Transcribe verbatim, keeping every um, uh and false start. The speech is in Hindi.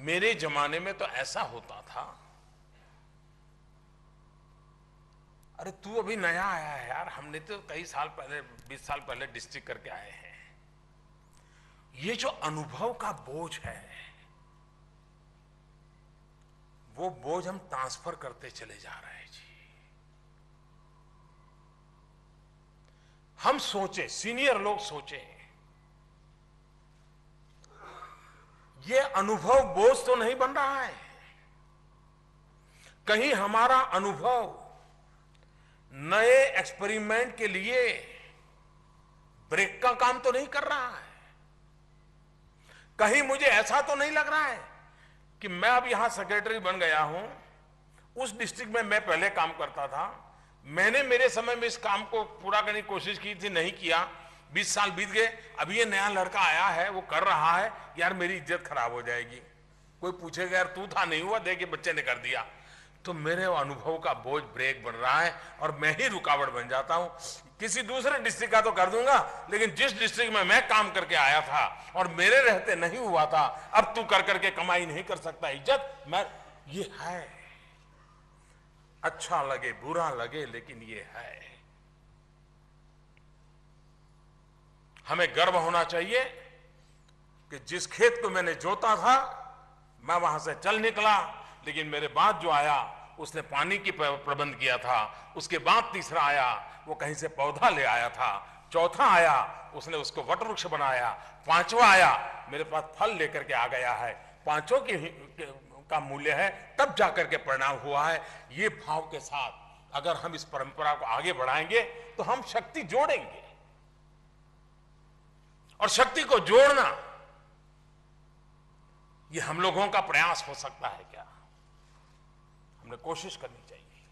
मेरे जमाने में तो ऐसा होता था। अरे तू अभी नया आया है यार, हमने तो कई साल पहले, बीस साल पहले डिस्ट्रिक्ट करके आए हैं। ये जो अनुभव का बोझ है, वो बोझ हम ट्रांसफर करते चले जा रहे हैं जी। हम सोचे, सीनियर लोग सोचे, ये अनुभव बोझ तो नहीं बन रहा है। कहीं हमारा अनुभव नए एक्सपेरिमेंट के लिए ब्रेक का काम तो नहीं कर रहा है। कहीं मुझे ऐसा तो नहीं लग रहा है कि मैं अब यहां सेक्रेटरी बन गया हूं, उस डिस्ट्रिक्ट में मैं पहले काम करता था, मैंने मेरे समय में इस काम को पूरा करने की कोशिश की थी, नहीं किया, बीस साल बीत गए, अभी ये नया लड़का आया है, वो कर रहा है, यार मेरी इज्जत खराब हो जाएगी। कोई पूछेगा यार तू था, नहीं हुआ, देखिए बच्चे ने कर दिया। तो मेरे अनुभव का बोझ ब्रेक बन रहा है और मैं ही रुकावट बन जाता हूं। किसी दूसरे डिस्ट्रिक्ट का तो कर दूंगा, लेकिन जिस डिस्ट्रिक्ट में मैं काम करके आया था और मेरे रहते नहीं हुआ था, अब तू कर करके कमाई नहीं कर सकता इज्जत, मैं, ये है। अच्छा लगे बुरा लगे, लेकिन ये है। हमें गर्व होना चाहिए कि जिस खेत को मैंने जोता था, मैं वहां से चल निकला, लेकिन मेरे बाद जो आया उसने पानी की प्रबंध किया था, उसके बाद तीसरा आया वो कहीं से पौधा ले आया था, चौथा आया उसने उसको वटवृक्ष बनाया, पांचवा आया मेरे पास फल लेकर के आ गया है। पांचों की का मूल्य है, तब जाकर के परिणाम हुआ है। ये भाव के साथ अगर हम इस परंपरा को आगे बढ़ाएंगे तो हम शक्ति जोड़ेंगे। और शक्ति को जोड़ना ये हम लोगों का प्रयास हो सकता है क्या? हमने कोशिश करनी चाहिए।